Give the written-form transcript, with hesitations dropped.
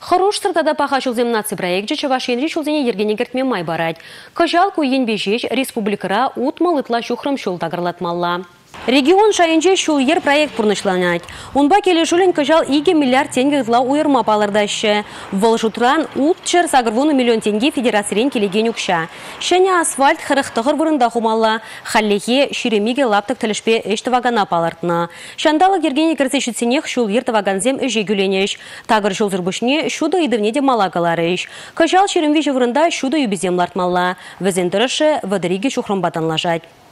Хорош сыртада паха чулзем наци проект Чувашиянри чулзене ергене гертме май барать. Кажал куен бежеч республикара утмал итла чухрам чул тагырлатмалла. Регион шайынче шул ер проект пурнышланать. Унба келе шулен кажал 2 миллиард тенге итла уйырма палырдашы. Волжутран утчер сагырвуну миллион тенге федерациялен келеген юкша. Шәне асфальт хырықтығыр бұрында хумалла. Халлехе ширемиге лаптық тілішпе эштівагана палыртына. Шандалы ергене кірсешітсенех шул ер таваганзем өже гүленеш. Тагыр жол зырбышне шуды идывне де малагаларыш. Кажал ширемвежі вырында шуды юбезем лартмалла. Візен тұрышы вадыриге шухрым батанлажать.